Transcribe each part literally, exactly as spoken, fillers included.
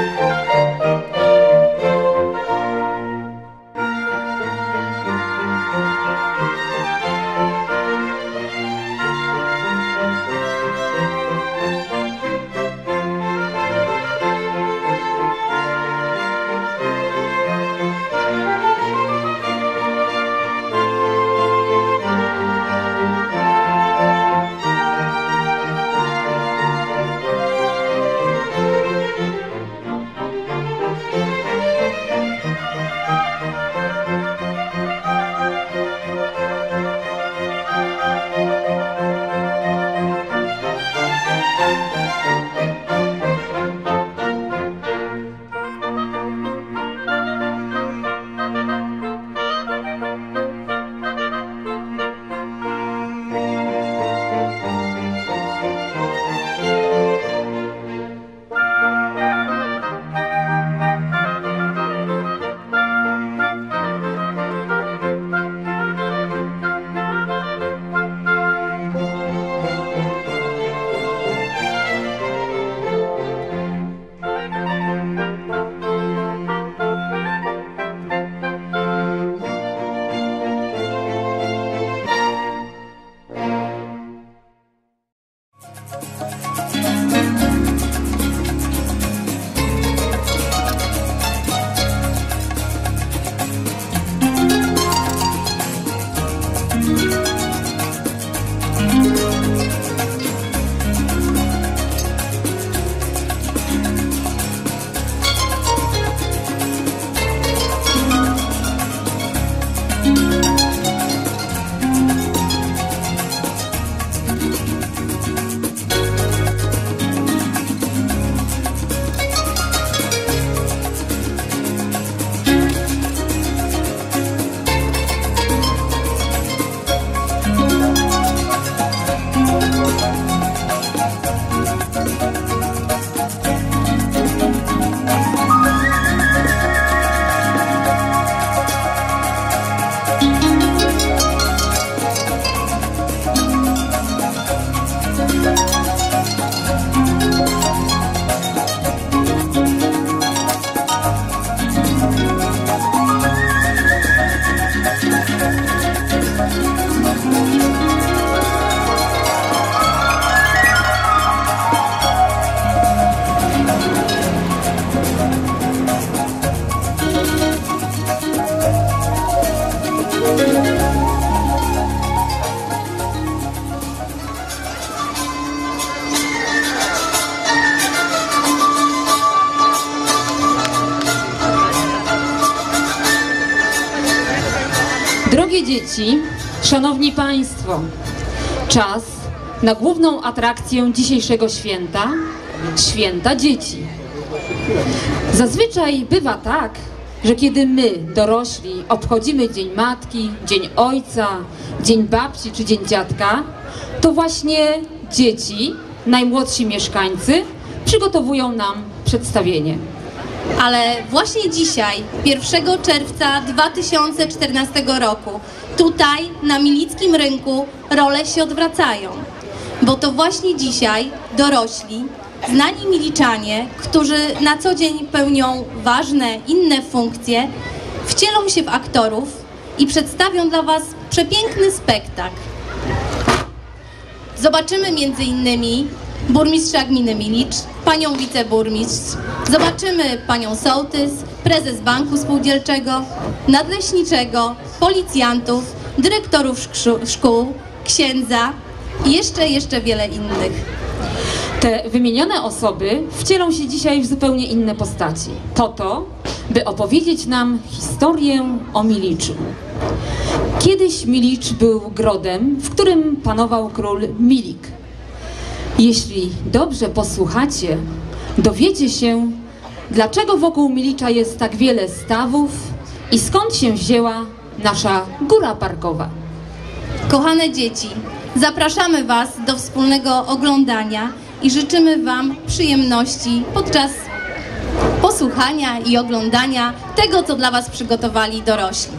Drogie dzieci, szanowni państwo, czas na główną atrakcję dzisiejszego święta, święta dzieci. Zazwyczaj bywa tak, że kiedy my, dorośli, obchodzimy Dzień Matki, Dzień Ojca, Dzień Babci czy Dzień Dziadka, to właśnie dzieci, najmłodsi mieszkańcy, przygotowują nam przedstawienie. Ale właśnie dzisiaj, pierwszego czerwca dwa tysiące czternastego roku, tutaj na Milickim Rynku role się odwracają. Bo to właśnie dzisiaj dorośli, znani Miliczanie, którzy na co dzień pełnią ważne, inne funkcje, wcielą się w aktorów i przedstawią dla Was przepiękny spektakl. Zobaczymy między innymi burmistrza gminy Milicz, panią wiceburmistrz, zobaczymy panią sołtys, prezes banku spółdzielczego, nadleśniczego, policjantów, dyrektorów szkół, księdza i jeszcze, jeszcze wiele innych. Te wymienione osoby wcielą się dzisiaj w zupełnie inne postaci. Po to, by opowiedzieć nam historię o Miliczu. Kiedyś Milicz był grodem, w którym panował król Milik. Jeśli dobrze posłuchacie, dowiecie się, dlaczego wokół Milicza jest tak wiele stawów i skąd się wzięła nasza góra parkowa. Kochane dzieci, zapraszamy Was do wspólnego oglądania i życzymy Wam przyjemności podczas posłuchania i oglądania tego, co dla Was przygotowali dorośli.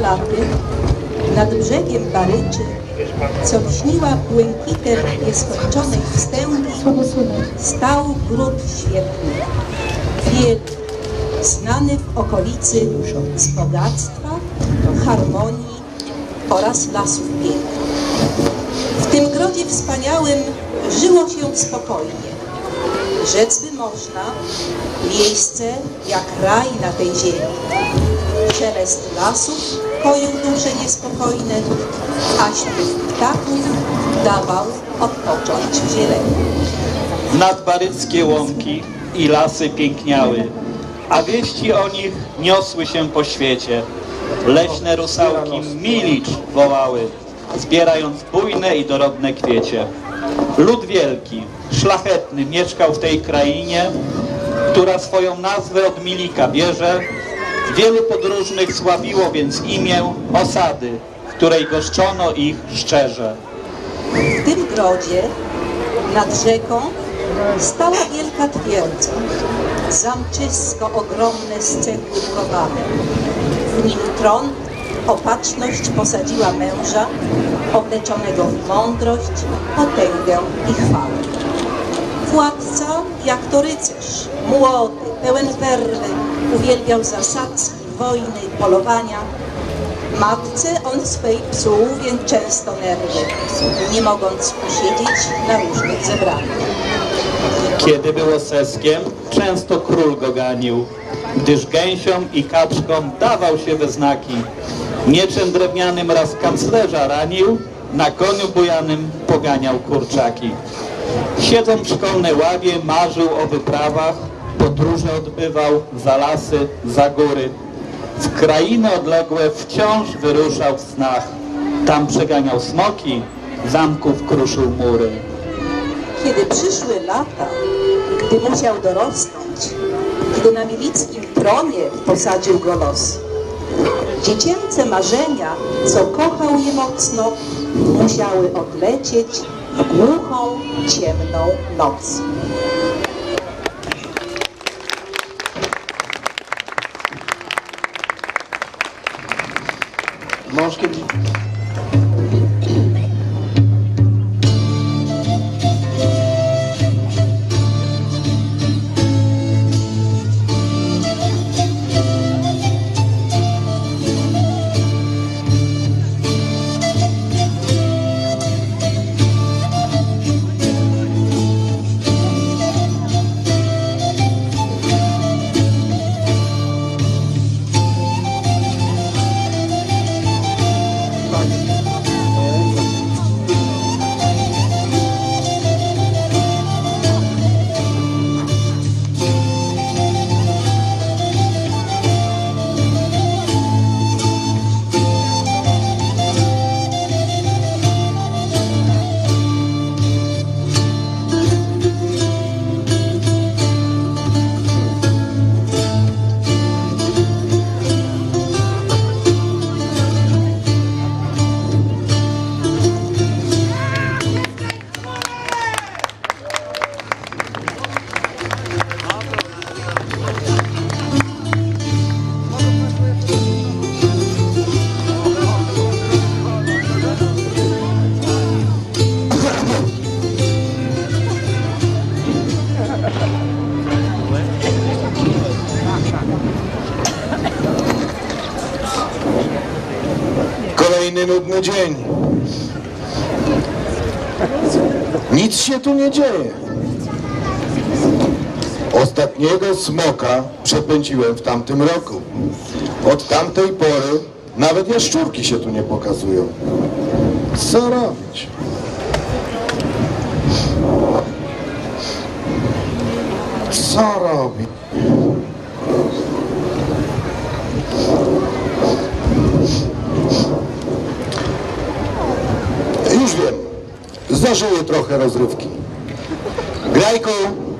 laty nad brzegiem Baryczy, co lśniła błękitem nieskończonej wstęgi, stał gród świetny, wielki, znany w okolicy z bogactwa, harmonii oraz lasów pięknych. W tym grodzie wspaniałym żyło się spokojnie. Rzec by można, miejsce jak raj na tej ziemi. Szelest lasów koił dusze niespokojne, a śpiew ptaków dawał odpocząć w zieleni. Nadbaryckie łąki i lasy piękniały, a wieści o nich niosły się po świecie. Leśne rusałki Milicz wołały, zbierając bujne i dorodne kwiecie. Lud wielki, szlachetny mieszkał w tej krainie, która swoją nazwę od Milika bierze. Wielu podróżnych sławiło więc imię osady, w której goszczono ich szczerze. W tym grodzie nad rzeką stała wielka twierdza, zamczysko ogromne z cegły murowane. W nim tron opatrzność posadziła męża, obleczonego w mądrość, potęgę i chwałę. Władca, jak to rycerz, młody, pełen werwy, uwielbiał zasadzki, wojny, polowania. Matce on swej psuł więc często nerwy, nie mogąc usiedzieć na różnych zebraniach. Kiedy było seskiem, często król go ganił, gdyż gęsiom i kaczkom dawał się we znaki. Mieczem drewnianym raz kanclerza ranił, na koniu bujanym poganiał kurczaki. Siedząc w szkolnej ławie, marzył o wyprawach, podróże odbywał za lasy, za góry. W krainy odległe wciąż wyruszał w snach. Tam przeganiał smoki, zamków kruszył mury. Kiedy przyszły lata, gdy musiał dorosnąć, gdy na milickim tronie posadził go los, dziecięce marzenia, co kochał je mocno, musiały odlecieć w głuchą, ciemną noc. Mąż kiedy... Kolejny nudny dzień. Nic się tu nie dzieje. Ostatniego smoka przepędziłem w tamtym roku. Od tamtej pory nawet jaszczurki się tu nie pokazują. Co robić? Co robić? Już wiem. Zażyję trochę rozrywki. Grajku!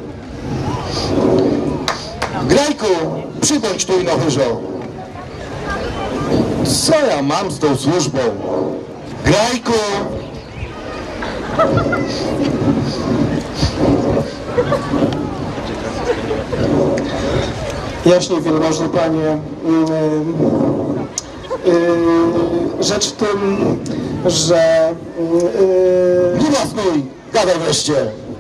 Grajku! Przybądź tu, ino chyżo. Co ja mam z tą służbą? Grajku! Jaśnie wielmożny panie, Yy, rzecz w tym, że... Yy, Nie masnuj! Gadaj wreszcie!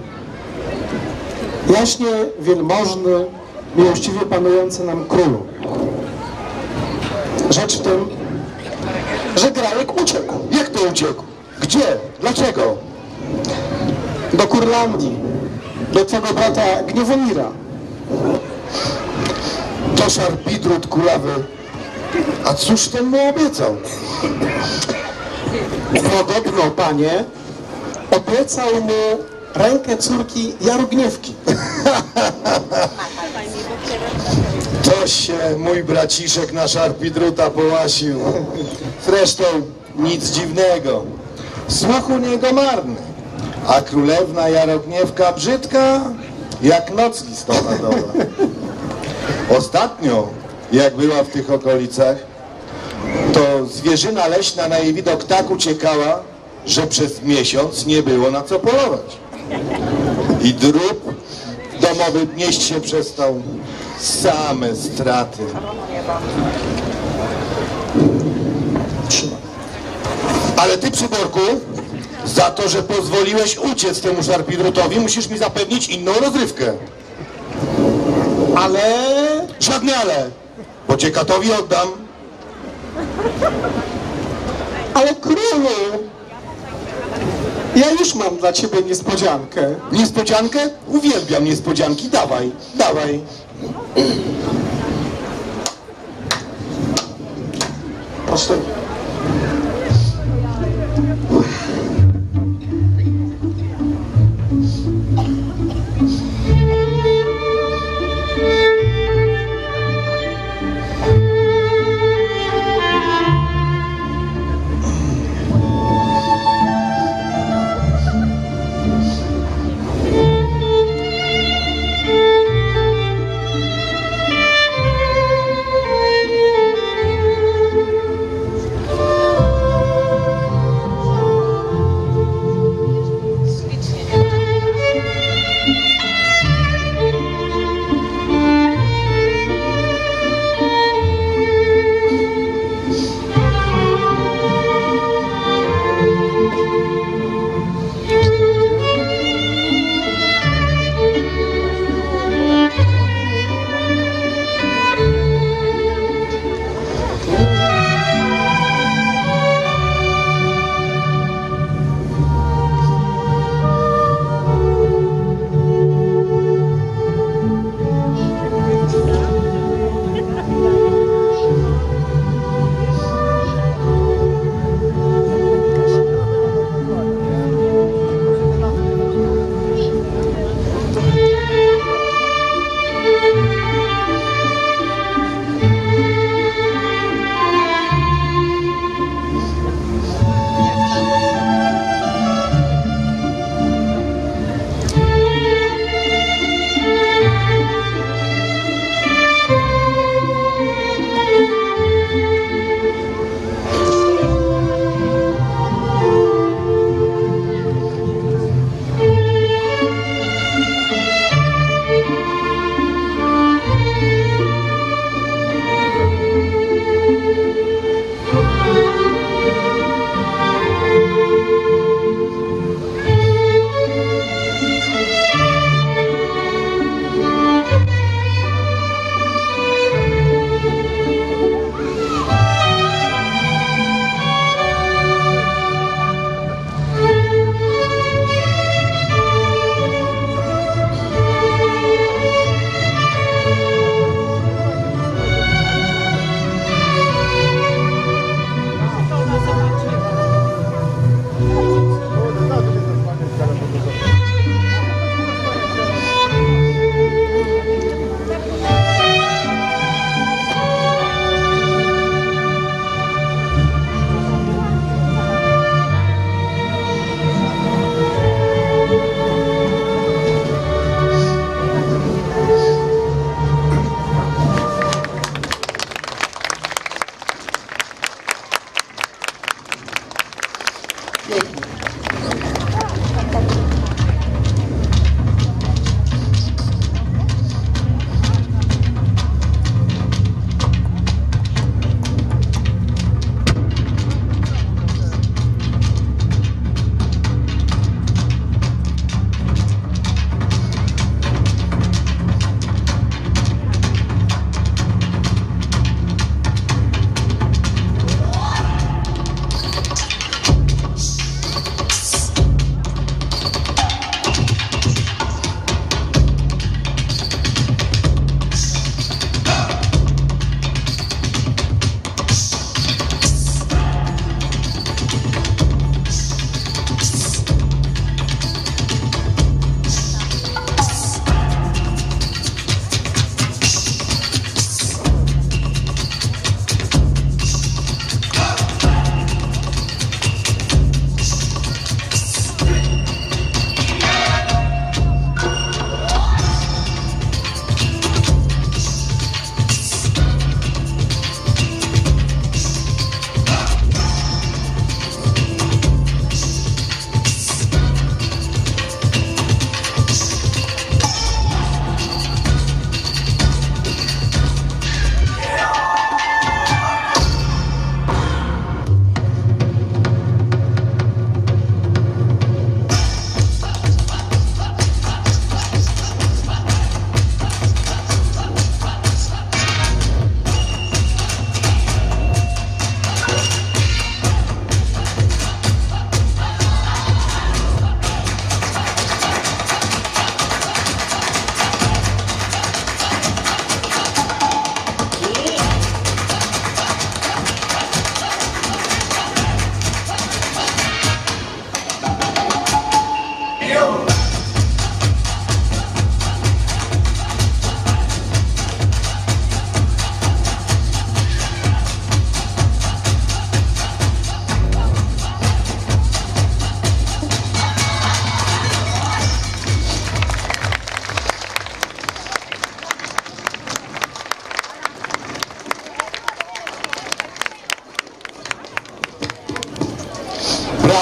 jaśnie wielmożny, miłościwie panujący nam królu. Rzecz w tym, że Grajek uciekł. Jak to uciekł? Gdzie? Dlaczego? Do Kurlandii, do twego brata Gniewomira. To Szarpidrut kulawy. A cóż ten mu obiecał? Podobno, panie, obiecał mu rękę córki Jarogniewki. To się mój braciszek na Szarpidruta połasił. Zresztą nic dziwnego. Słuch u niego marny. A królewna Jarogniewka brzydka jak noc listopadowa. Ostatnio, jak była w tych okolicach, to zwierzyna leśna na jej widok tak uciekała, że przez miesiąc nie było na co polować. I drób domowy nieść się przestał. Same straty. Ale ty, Przyborku, za to, że pozwoliłeś uciec temu Szarpidrutowi, musisz mi zapewnić inną rozrywkę. Ale... Żadne ale, bo cię katowi oddam. Ale królu, ja już mam dla ciebie niespodziankę. Niespodziankę? Uwielbiam niespodzianki. Dawaj, dawaj. Proszę.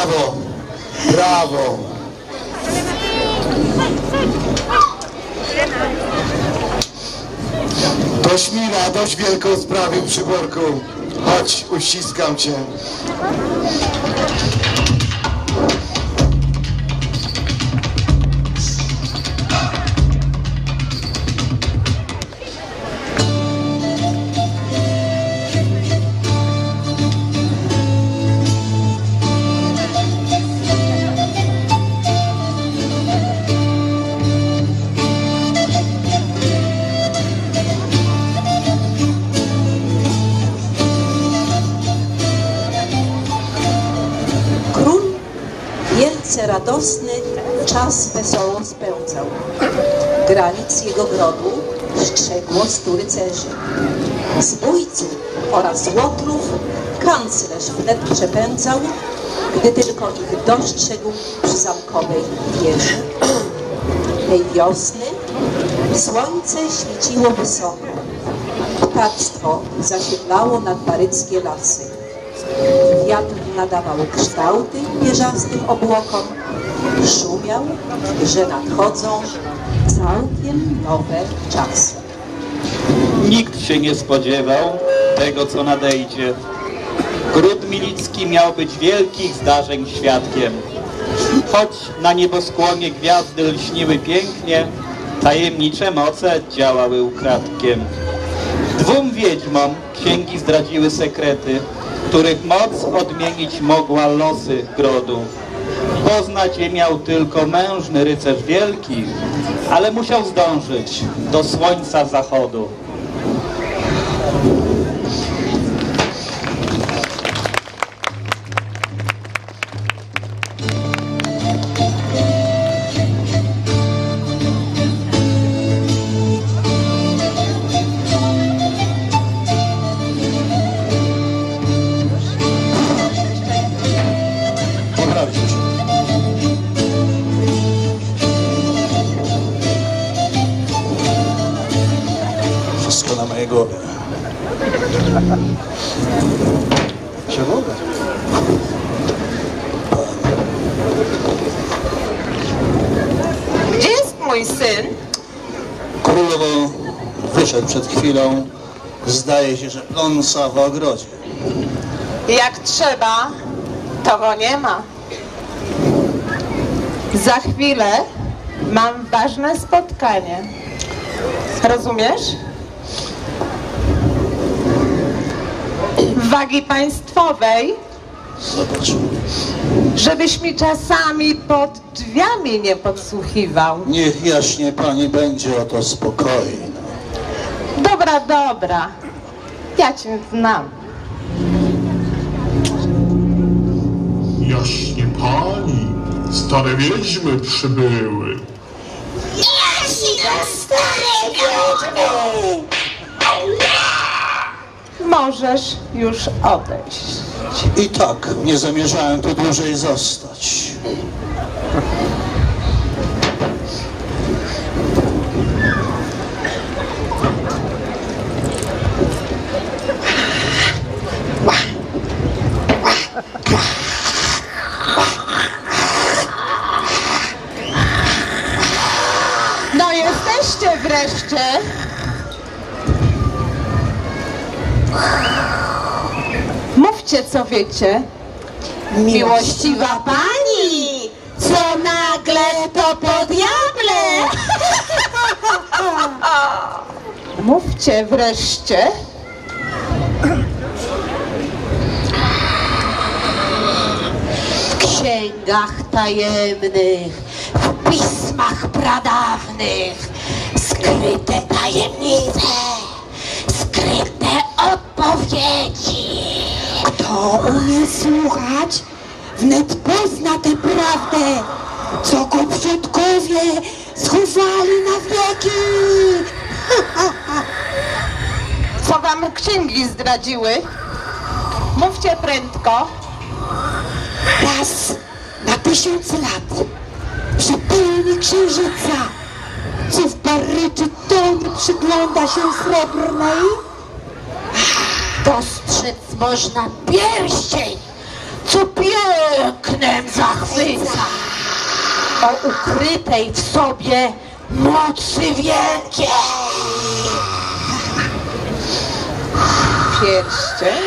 Brawo, brawo. Toś mi radość wielką sprawił, Przyborku. Chodź, uściskam cię. Radosny czas wesoło spędzał. Granic jego grodu strzegło stu rycerzy. Zbójców oraz łotrów kanclerz wnet przepędzał, gdy tylko ich dostrzegł przy zamkowej wieży. Tej wiosny słońce świeciło wysoko. Ptactwo zasiedlało nadbaryckie lasy. Wiatr nadawał kształty pierzastym obłokom. Szumiał, że nadchodzą całkiem nowe czasy. Nikt się nie spodziewał tego, co nadejdzie. Gród Milicki miał być wielkich zdarzeń świadkiem. Choć na nieboskłonie gwiazdy lśniły pięknie, tajemnicze moce działały ukradkiem. Dwóm wiedźmom księgi zdradziły sekrety, których moc odmienić mogła losy grodu. Poznać je miał tylko mężny rycerz wielki, ale musiał zdążyć do słońca zachodu. Wszystko na mojej głowie. Czego? Gdzie jest mój syn? Królowo wyszedł przed chwilą. Zdaje się, że pląsa w ogrodzie. Jak trzeba, to go nie ma. Za chwilę mam ważne spotkanie. Rozumiesz? Wagi państwowej, Zobacz. żebyś mi czasami pod drzwiami nie podsłuchiwał. Niech jaśnie pani będzie o to spokojna. Dobra, dobra. Ja cię znam. Jaśnie pani, stare wiedźmy przybyły. Możesz już odejść. I tak nie zamierzałem tu dłużej zostać. No jesteście wreszcie. Mówcie, co wiecie. Miłościwa pani, co nagle to po diable? Mówcie wreszcie. W księgach tajemnych, w pismach pradawnych, skryte tajemnice, skryte odpowiedzi. Kto umie słuchać, wnet pozna tę prawdę, co go przodkowie schowali na wieki. Co wam księgi zdradziły? Mówcie prędko. Raz na tysiąc lat, przy pełni księżyca, co w baryczy tonie przygląda się srebrnej, dostrzec można pierścień, co pięknem zachwyca, o ukrytej w sobie mocy wielkiej. Pierścień?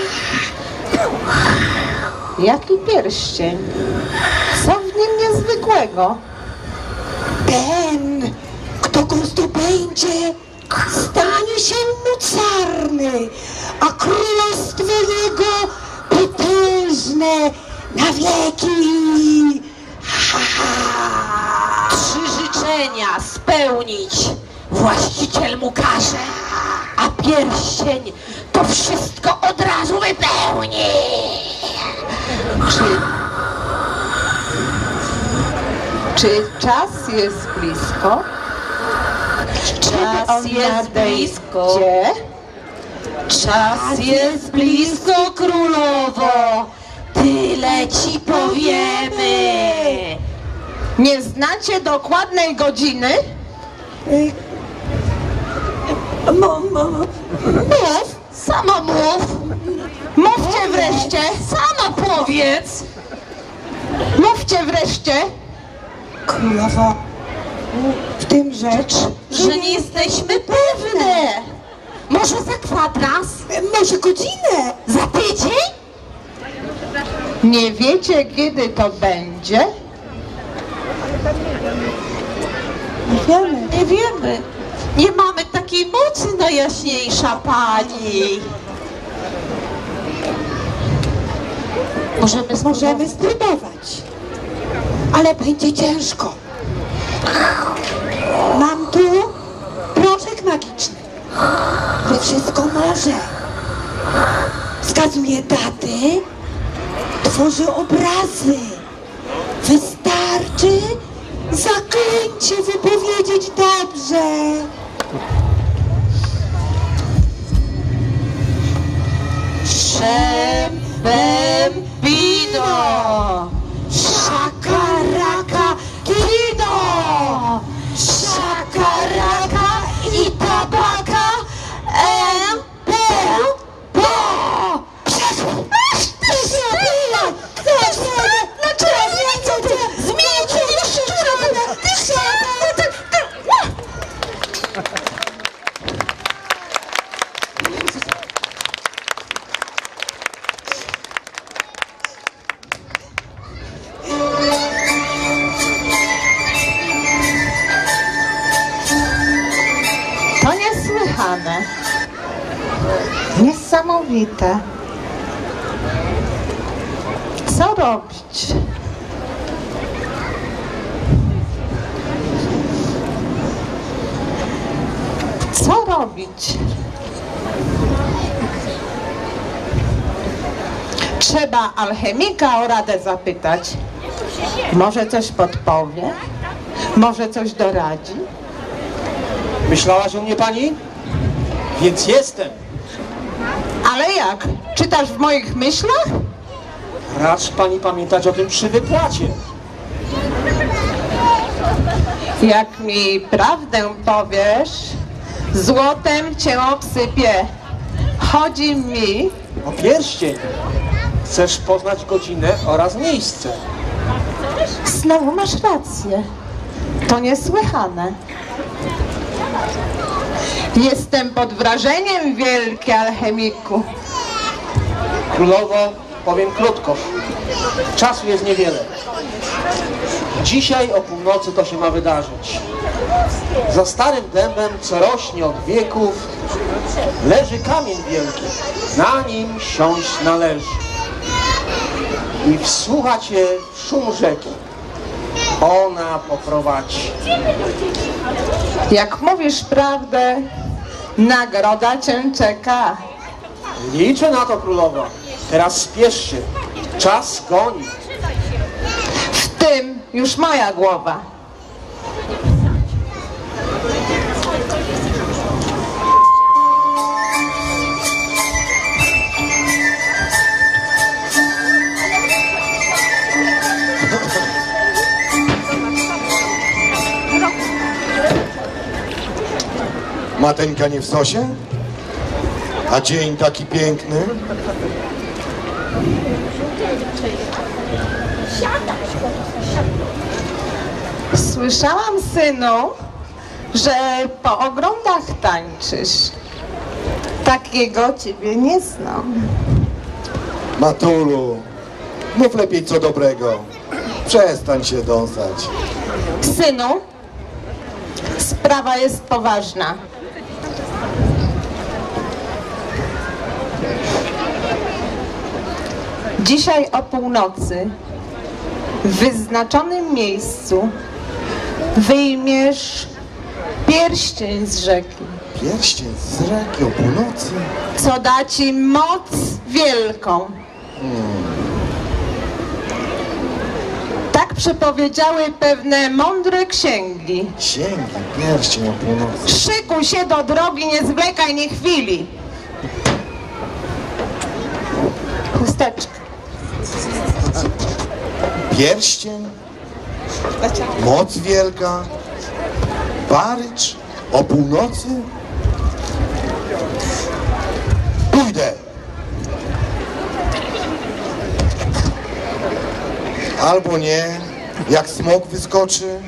Jaki pierścień? Co w nim niezwykłego? Ten, kto go zdobędzie, stanie się mocarny, a królestwo jego potężne na wieki. Ha, ha. Trzy życzenia spełnić właściciel mu każe, a pierścień to wszystko od razu wypełni. Czy, czy czas jest blisko? Czas jest blisko. Gdzie? Czas jest blisko, królowo. Tyle ci powiemy. Nie znacie dokładnej godziny? Mów, sama mów. Mówcie wreszcie! Sama powiedz. Mówcie wreszcie! Królowo, w tym rzecz, Że nie jesteśmy pewne. Może za kwadrans? może godzinę. Za tydzień? Nie wiecie, kiedy to będzie? Nie wiemy. Nie wiemy. Nie mamy takiej mocy, najjaśniejsza pani. Możemy Możemy spróbować, ale będzie ciężko. Mam tu proszek magiczny, który wszystko może. Wskazuje daty, tworzy obrazy. Wystarczy zaklęcie wypowiedzieć dobrze. Szem, bem, bino. Szakaraka kino! Szakaraka i tabaka em pe po! To niesłychane. Niesamowite. Co robić? Co robić? Trzeba alchemika o radę zapytać. Może coś podpowie? Może coś doradzi? Myślałaś o mnie pani? Więc jestem. Ale jak? Czytasz w moich myślach? Racz pani pamiętać o tym przy wypłacie. Jak mi prawdę powiesz, złotem cię obsypię. Chodzi mi... O pierścień. Chcesz poznać godzinę oraz miejsce. Znowu masz rację. To niesłychane. Jestem pod wrażeniem, wielki alchemiku. Królowo, powiem krótko. Czasu jest niewiele. Dzisiaj o północy to się ma wydarzyć. Za starym dębem, co rośnie od wieków, leży kamień wielki. Na nim siąść należy. I wsłuchać się w szum rzeki. Ona poprowadzi. Jak mówisz prawdę, nagroda cię czeka. Liczę na to, królowo. Teraz spiesz się. Czas goni. W tym już moja głowa. Mateńka nie w sosie? A dzień taki piękny? Słyszałam, synu, że po ogrodach tańczysz. Takiego ciebie nie znam. Matulu, mów lepiej co dobrego. Przestań się dąsać. Synu, sprawa jest poważna. Dzisiaj o północy w wyznaczonym miejscu wyjmiesz pierścień z rzeki. Pierścień z rzeki o północy? Co da ci moc wielką. Hmm. Tak przepowiedziały pewne mądre księgi. Księgi, pierścień o północy. Szykuj się do drogi, nie zwlekaj ni chwili. Chusteczka. Pierścień? Moc wielka? Barycz? O północy? Pójdę! Albo nie, jak smok wyskoczy.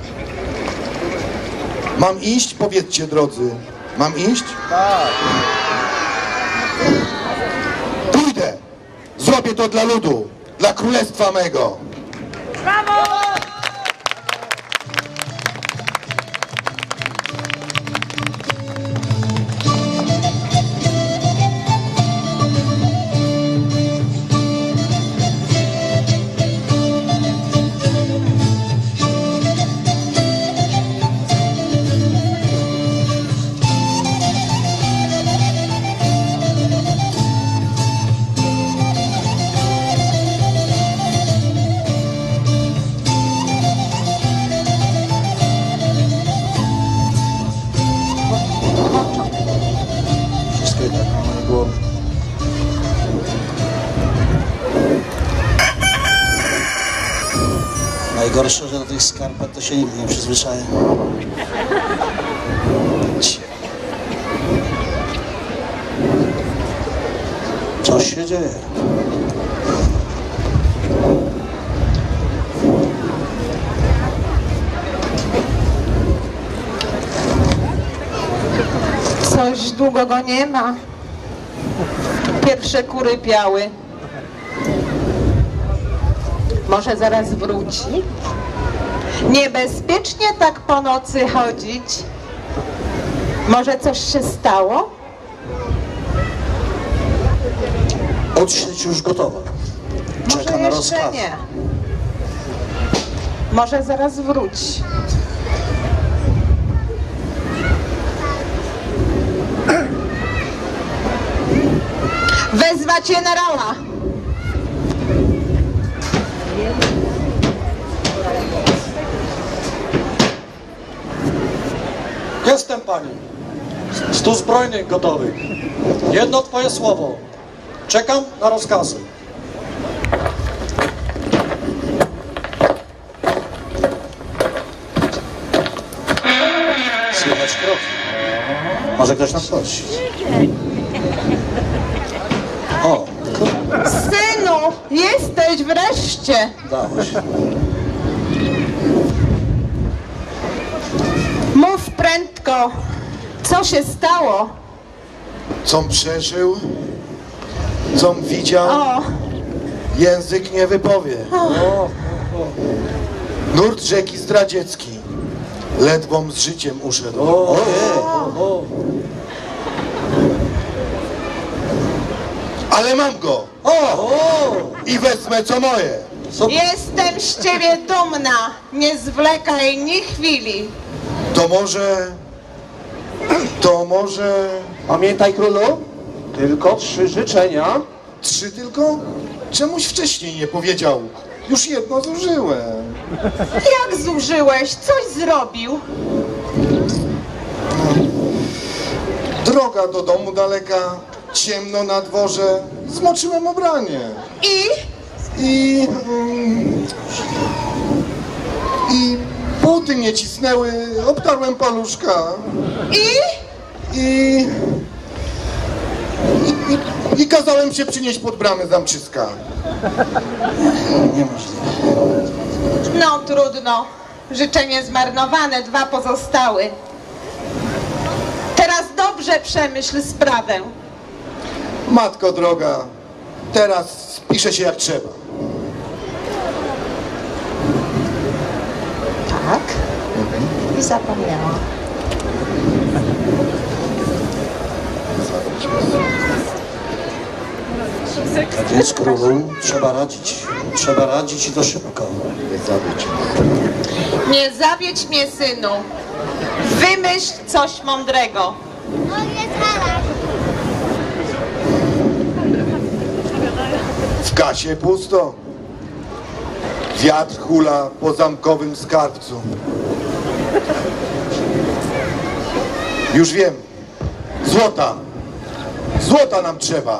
Mam iść? Powiedzcie, drodzy. Mam iść? Tak. Pójdę! Zrobię to dla ludu, dla królestwa mego. Brawo! Najgorsze, że do tych skarpet to się nigdy nie przyzwyczaję. Coś się dzieje. Coś długo go nie ma. Pierwsze kury piały. Może zaraz wróci? Niebezpiecznie tak po nocy chodzić. Może coś się stało? Odsieć już gotowa. Czeka Może na jeszcze rozkaz. nie. Może zaraz wróci. Wezwać generała. Jestem, pani. Stu zbrojnych gotowych. Jedno twoje słowo. Czekam na rozkazy. Słychać kroki. Może ktoś nadchodzi. O, Synu, jesteś wreszcie. dało się. Mów prędko. Co się stało? Com przeżył, com widział, O, język nie wypowie. o. Nurt rzeki zdradziecki, ledwom z życiem uszedł. Ojej. Ale mam go i wezmę co moje. Jestem z ciebie dumna. Nie zwlekaj ni chwili. To może, to może... Pamiętaj, królu, tylko trzy życzenia. Trzy tylko? Czemuś wcześniej nie powiedział. Już jedno zużyłem. Jak zużyłeś? Coś zrobił? Droga do domu daleka, ciemno na dworze, zmoczyłem ubranie. I? I... Mm, I buty mnie cisnęły, obtarłem paluszka. I? I... I, i, i kazałem Kazałem się przynieść pod bramę zamczyska. Niemożliwe. No trudno. Życzenie zmarnowane, dwa pozostały. Teraz dobrze przemyśl sprawę. Matko droga, teraz spisze się jak trzeba. Tak? I zapomniałam. Tak więc, królu, trzeba radzić. Trzeba radzić i to szybko. Nie zawiedź. Nie zawiedź mnie, synu. Wymyśl coś mądrego. W kasie pusto. Wiatr hula po zamkowym skarbcu. Już wiem. Złota. Złota nam trzeba.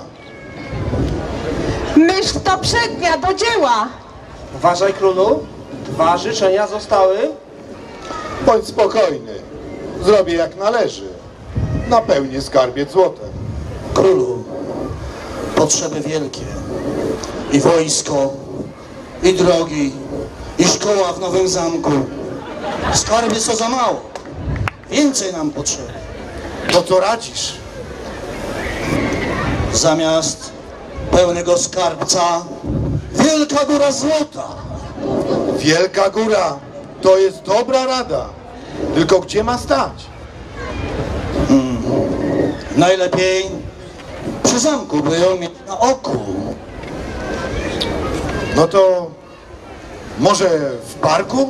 Myśl to przednia, do dzieła. Uważaj, królu. Dwa życzenia zostały. Bądź spokojny. Zrobię jak należy. Napełnię skarbiec złotem. Królu, potrzeby wielkie. I wojsko, i drogi, i szkoła w Nowym Zamku. Skarbiec to za mało. Więcej nam potrzeba. To co radzisz? Zamiast pełnego skarbca, wielka góra złota. Wielka góra to jest dobra rada. Tylko gdzie ma stać? Hmm. Najlepiej przy zamku, by ją mieć na oku. No to może w parku?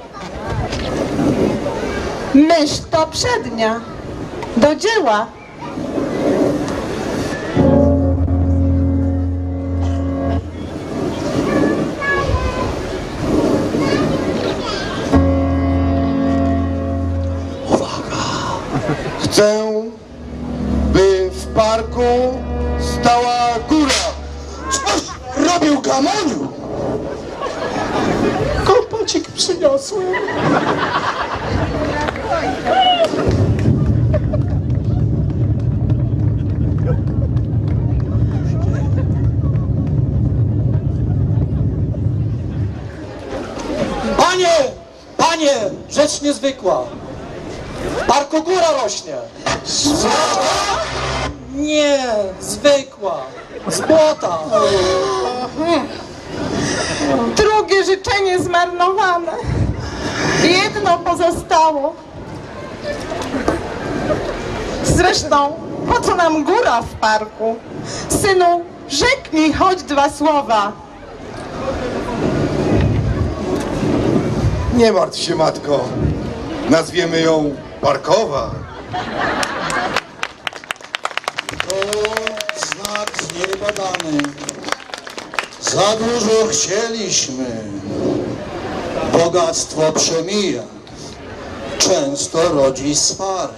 Myśl to przednia, do dzieła. Chcę, by w parku stała góra. Coś robił Gamoniu? Kompocik przyniosłem. Panie! Panie! Rzecz niezwykła. W parku góra rośnie. Nie, zwykła. Z błota. Drugie życzenie zmarnowane. Jedno pozostało. Zresztą, po co nam góra w parku? Synu, rzeknij choć dwa słowa. Nie martw się, matko. Nazwiemy ją Parkowa. To znak z nieba dany. Za dużo chcieliśmy. Bogactwo przemija. Często rodzi swary.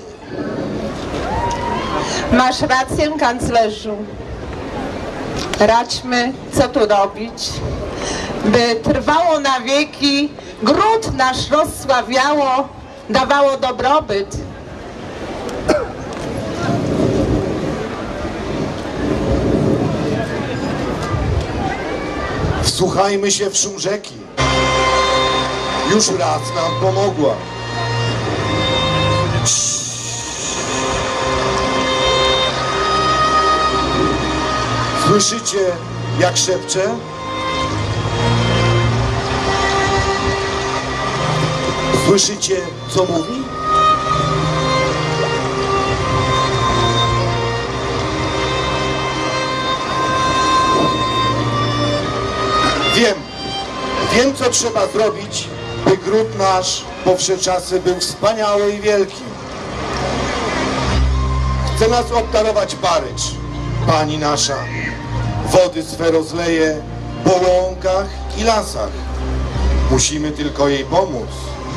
Masz rację, kanclerzu. Radźmy, co tu robić, by trwało na wieki, gród nasz rozsławiało, dawało dobrobyt. Wsłuchajmy się w szum rzeki. Już raz nam pomogła. Słyszycie, jak szepcze? Słyszycie, co mówi? Wiem, wiem, co trzeba zrobić, by gród nasz po wsze czasy był wspaniały i wielki. Chce nas obdarować Barycz, Pani nasza. Wody swe rozleje po łąkach i lasach. Musimy tylko jej pomóc.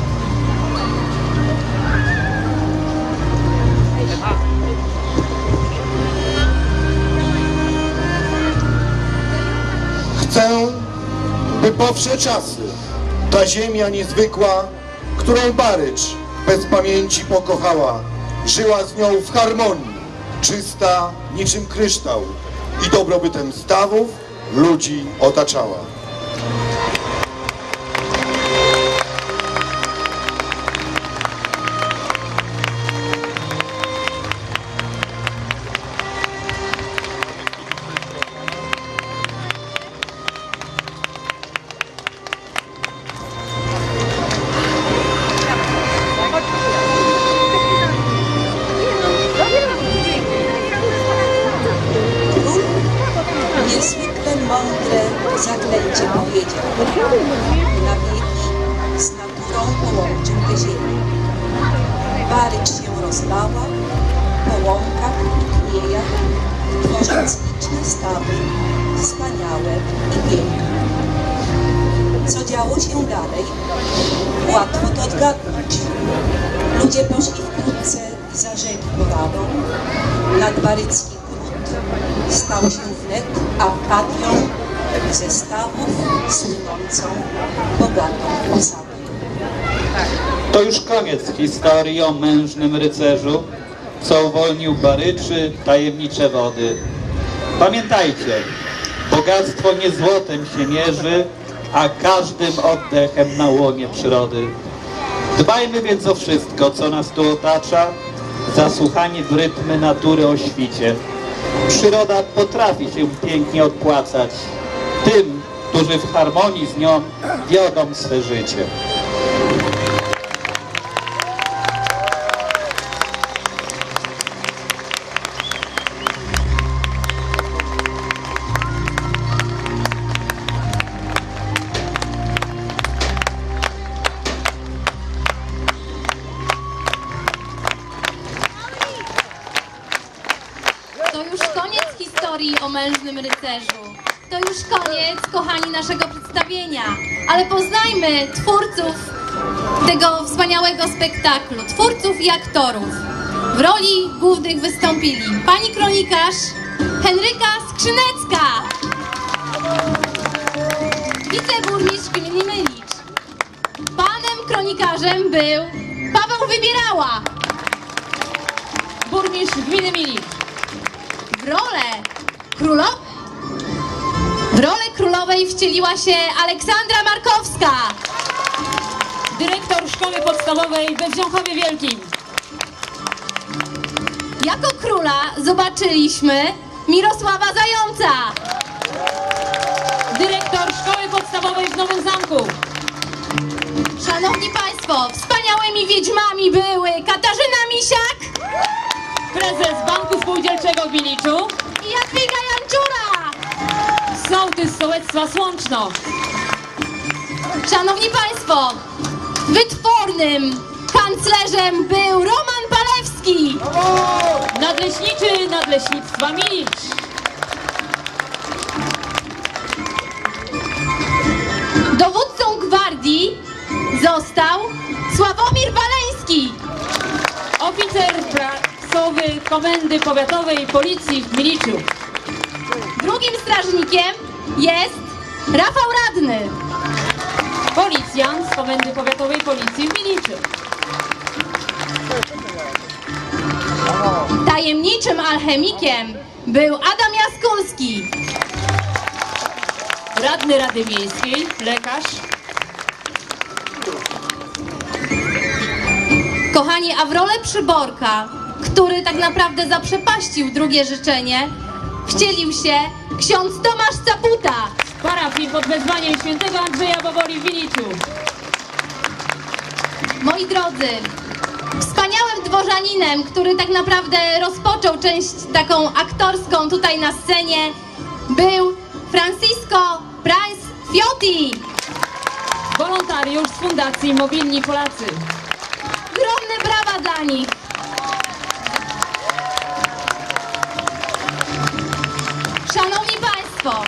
Chcę, by po wsze czasy ta ziemia niezwykła, którą Barycz bez pamięci pokochała, żyła z nią w harmonii, czysta niczym kryształ, i dobrobytem stawów ludzi otaczała. Niezwykle mądre zaklęcie powiedział. Na wieki z naturą połączył tę ziemię. Barycz się rozlała po łąkach i kniejach, tworząc liczne stawy, wspaniałe i piękne. Co działo się dalej? Łatwo to odgadnąć. Ludzie poszli wkrótce za rzeki Borawą, nad barycki stał się wnet Arkadią ze stawów słynącą bogatą osadą. To już koniec historii o mężnym rycerzu, co uwolnił baryczy tajemnicze wody. Pamiętajcie, bogactwo nie złotem się mierzy, a każdym oddechem na łonie przyrody. Dbajmy więc o wszystko, co nas tu otacza, zasłuchani w rytmy natury o świcie. Przyroda potrafi się pięknie odpłacać tym, którzy w harmonii z nią wiodą swe życie. To już koniec historii o mężnym rycerzu. To już koniec, kochani, naszego przedstawienia. Ale poznajmy twórców tego wspaniałego spektaklu, twórców i aktorów. W roli głównych wystąpili pani kronikarz Henryka Skrzynecka, wiceburmistrz gminy Mylicz. Panem kronikarzem był Paweł Wybierała, burmistrz gminy Mylicz. W rolę królo... W rolę królowej wcieliła się Aleksandra Markowska, dyrektor szkoły podstawowej we Wziąchowie Wielkim. Jako króla zobaczyliśmy Mirosława Zająca, dyrektor szkoły podstawowej w Nowym Zamku. Szanowni Państwo, wspaniałymi wiedźmami były Katarzyna Misiak, prezes Banku Spółdzielczego w Miliczu i Jadwiga Janczura, sołtys sołectwa Słączno. Szanowni Państwo, wytwornym kanclerzem był Roman Palewski, nadleśniczy Nadleśnictwa Milicz. Dowódcą gwardii został Sławomir Waleński, Oficer prasowy Komendy Powiatowej Policji w Miliczu. Drugim strażnikiem jest Rafał Radny, Policjant z Komendy Powiatowej Policji w Miliczu. Tajemniczym alchemikiem był Adam Jaskulski, Radny Rady Miejskiej, lekarz. Kochani, a w rolę przyborka, który tak naprawdę zaprzepaścił drugie życzenie, wcielił się ksiądz Tomasz Caputa z parafii pod wezwaniem świętego Andrzeja Boboli w Miliczu. Moi drodzy, wspaniałym dworzaninem, który tak naprawdę rozpoczął część taką aktorską tutaj na scenie, był Francisco Prince Fiotti, wolontariusz z Fundacji Mobilni Polacy. Ogromne brawa dla nich. Szanowni Państwo,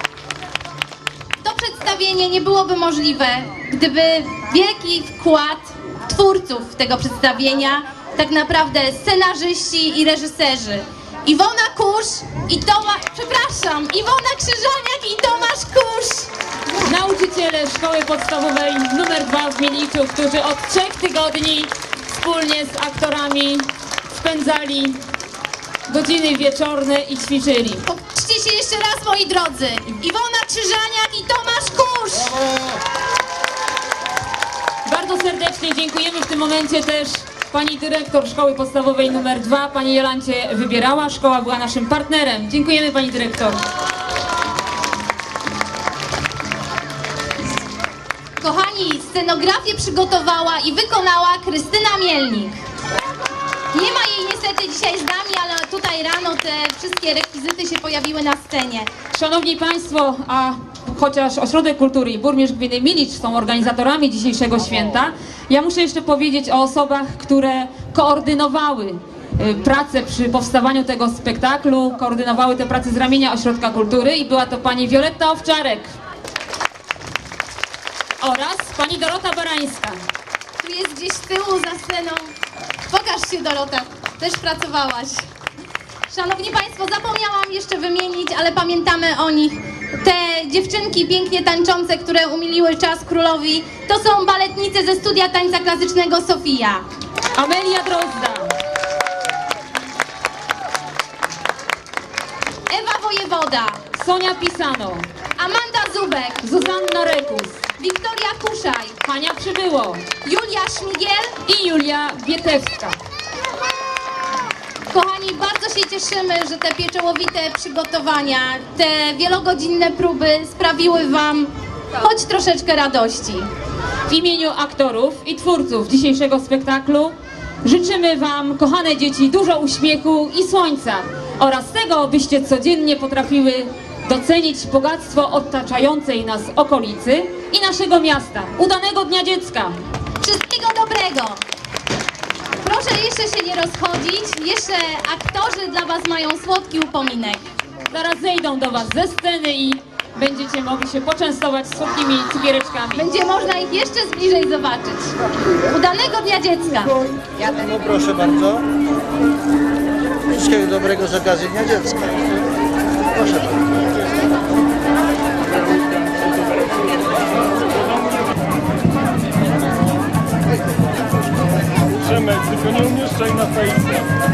to przedstawienie nie byłoby możliwe, gdyby wielki wkład twórców tego przedstawienia, tak naprawdę scenarzyści i reżyserzy. Iwona Kusz i Tomasz, przepraszam, Iwona Krzyżaniak i Tomasz Kusz. Nauczyciele szkoły podstawowej numer dwa w Miliczu, którzy od trzech tygodni wspólnie z aktorami spędzali godziny wieczorne i ćwiczyli. Poczcie się jeszcze raz, moi drodzy. Iwona Krzyżaniak i Tomasz Kusz. Bardzo serdecznie dziękujemy w tym momencie też pani dyrektor Szkoły Podstawowej numer dwa, pani Jolancie Wybierała. Szkoła była naszym partnerem. Dziękujemy pani dyrektor. Kochani, scenografię przygotowała i wykonała Krystyna Mielnik. Nie ma jej niestety dzisiaj z nami, ale tutaj rano te wszystkie rekwizyty się pojawiły na scenie. Szanowni Państwo, a chociaż Ośrodek Kultury i burmistrz gminy Milicz są organizatorami dzisiejszego święta, ja muszę jeszcze powiedzieć o osobach, które koordynowały pracę przy powstawaniu tego spektaklu, koordynowały te prace z ramienia Ośrodka Kultury i była to pani Wioletta Owczarek oraz pani Dorota Barańska. Tu jest gdzieś z tyłu za sceną. Pokaż się, Dorota, też pracowałaś. Szanowni Państwo, zapomniałam jeszcze wymienić, ale pamiętamy o nich. Te dziewczynki pięknie tańczące, które umiliły czas królowi, to są baletnice ze studia tańca klasycznego Sofia. Amelia Drozda. Ewa Wojewoda. Sonia Pisano. Amanda Zubek. Zuzanna Rekus. Wiktoria Kuszaj. Hania Przybyło. Julia Szmigiel. I Julia Wietewska. Kochani, bardzo się cieszymy, że te pieczołowite przygotowania, te wielogodzinne próby sprawiły Wam choć troszeczkę radości. W imieniu aktorów i twórców dzisiejszego spektaklu życzymy Wam, kochane dzieci, dużo uśmiechu i słońca oraz tego, byście codziennie potrafiły docenić bogactwo otaczającej nas okolicy i naszego miasta. Udanego Dnia Dziecka! Wszystkiego dobrego! Proszę jeszcze się nie rozchodzić, jeszcze aktorzy dla Was mają słodki upominek. Zaraz zejdą do Was ze sceny i będziecie mogli się poczęstować słodkimi cukiereczkami. Będzie można ich jeszcze z bliżej zobaczyć. Udanego Dnia Dziecka! No proszę bardzo. Wszystkiego dobrego z okazji Dnia Dziecka. Proszę bardzo. Przemek, tylko nie umieszczaj na fejsie.